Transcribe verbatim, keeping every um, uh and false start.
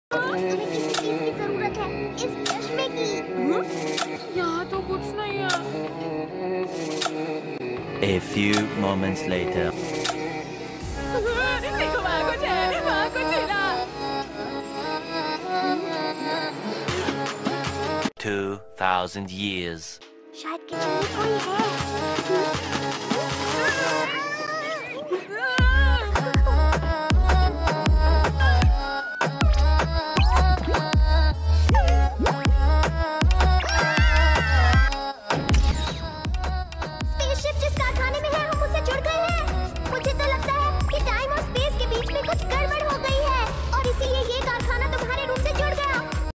हमें किसी चीज की जरूरत है, इस चश्मे की। यहाँ तो कुछ नहीं है। A few moments later. देखो वहाँ कुछ है, वहाँ कुछ हिला। Two thousand years. शायद किचन में कोई है।